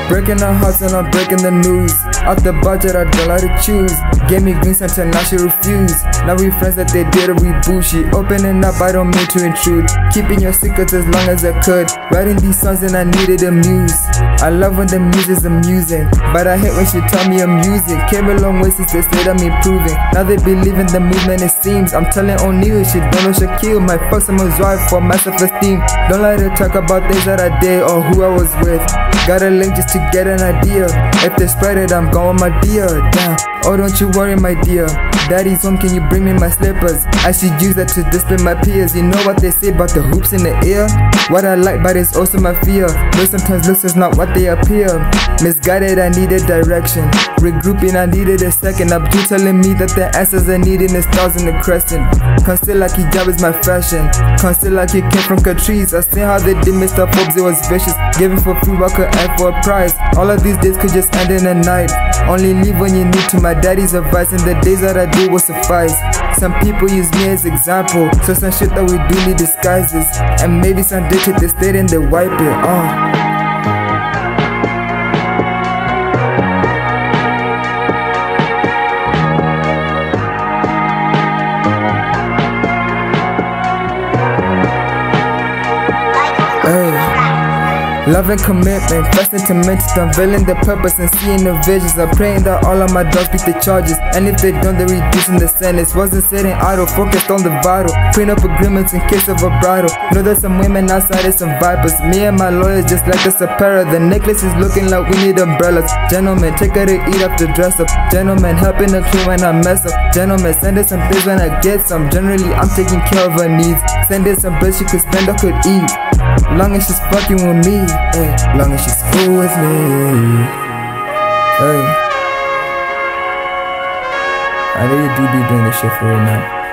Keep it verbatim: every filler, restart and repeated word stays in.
Breaking her hearts and I'm breaking the news. Off the budget, I don't like to choose. Gave me green scent and now she refused. Now we friends that they did a reboot. She opening up, I don't mean to intrude. Keeping your secrets as long as I could. Writing these songs and I needed a muse. I love when the muse is amusing, but I hate when she tell me I'm using. Came a long way since they said I'm improving. Now they believe in the movement, it seems. I'm telling O'Neal, she don't know Shaquille. My fuck someone's wife for my self-esteem. Don't like to talk about things that I did or who I was with. Got a link just to get an idea. If they spread it, I'm going my dear. Damn, oh don't you worry my dear. Daddy's home, can you bring me my slippers? I should use that to display my peers. You know what they say about the hoops in the ear? What I like but it's also my fear. Though sometimes looks is not what they appear. Misguided, I needed direction. Regrouping, I needed a second. Abdul telling me that the answers I need in the stars in the crescent. Conceal like hijab is my fashion. Conceal like it came from Catrice. I seen how they did Mister Forbes, it was vicious. Giving for free what could end for a price. All of these days could just end in a night. Only leave when you need to, my daddy's advice. And the days that I do will suffice. Some people use me as example. So some shit that we do need disguises. And maybe some dick hit the state and they wipe it off. Love and commitment, first intimate, unveiling the purpose and seeing the visions. I'm praying that all of my dogs beat the charges, and if they don't, they're reducing the sentence. Wasn't sitting idle, focused on the vital, freeing up agreements in case of a bridal. Know there's some women outside and some vipers. Me and my lawyer just like a Sapera. The necklace is looking like we need umbrellas. Gentlemen, take her to eat up to dress up. Gentlemen, helping the crew when I mess up. Gentlemen, send her some things when I get some. Generally, I'm taking care of her needs. Send her some bread she could spend or could eat. Long as she's fucking with me, hey. Long as she's cool with me, hey. I know you do be doing this shit for real, man.